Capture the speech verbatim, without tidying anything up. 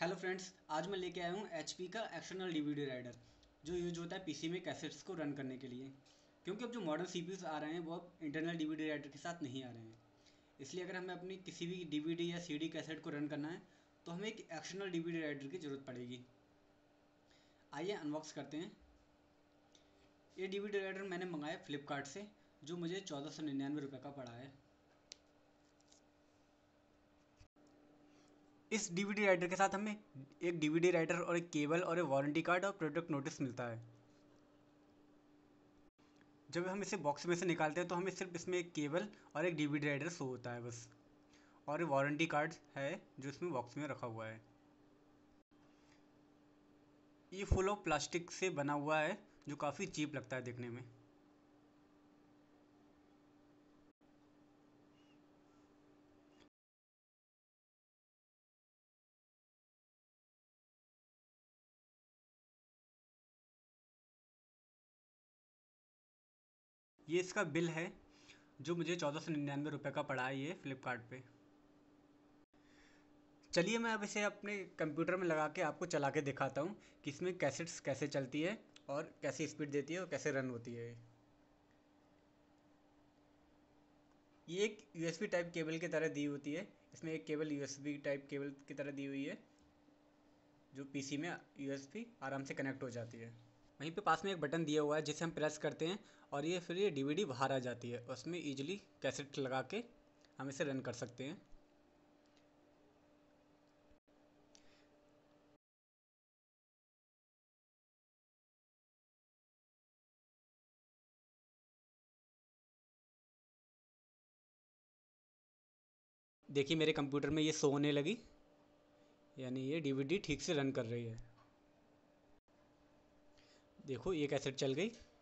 Hello friends, आज मैं लेके आया हूँ एचपी का एक्सटर्नल डीवीडी राइडर जो यूज होता है पीसी में कैसेट्स को रन करने के लिए। क्योंकि अब जो मॉडर्न सीपीयूज आ रहे हैं वो अब इंटरनल डीवीडी राइडर के साथ नहीं आ रहे हैं। इसलिए अगर हमें अपनी किसी भी डीवीडी या सीडी कैसेट को रन करना है तो हमें एक एक्सटर्नल डीवीडी राइडर की ज़रूरत पड़ेगी। आइए अनबॉक्स करते हैं। ये डीवीडी राइडर मैंने मंगाया फ्लिपकार्ट से, जो मुझे चौदह सौ निन्यानवे रुपये का पड़ा है। इस डीवीडी राइडर के साथ हमें एक डीवीडी राइडर और एक केबल और एक वारंटी कार्ड और प्रोडक्ट नोटिस मिलता है। जब हम इसे बॉक्स में से निकालते हैं तो हमें सिर्फ इसमें एक केबल और एक डीवीडी राइडर शो होता है बस, और एक वारंटी कार्ड है जो इसमें बॉक्स में रखा हुआ है। ये फुल ऑफ प्लास्टिक से बना हुआ है जो काफ़ी चीप लगता है देखने में। ये इसका बिल है जो मुझे चौदह सौ निन्यानवे रुपये का पड़ा है ये फ्लिपकार्ट पे। चलिए मैं अब इसे अपने कंप्यूटर में लगा के आपको चला के दिखाता हूँ कि इसमें कैसेट्स कैसे चलती है और कैसी स्पीड देती है और कैसे रन होती है। ये एक यूएसबी टाइप केबल की तरह दी होती है। इसमें एक केबल यूएसबी टाइप केबल की तरह दी हुई है जो पीसी में यूएसबी आराम से कनेक्ट हो जाती है। वहीं पे पास में एक बटन दिया हुआ है जिसे हम प्रेस करते हैं और ये फिर ये डीवीडी बाहर आ जाती है। उसमें इजीली कैसेट लगा के हम इसे रन कर सकते हैं। देखिए मेरे कंप्यूटर में ये शो होने लगी, यानी ये डीवीडी ठीक से रन कर रही है। देखो ये कैसेट चल गई।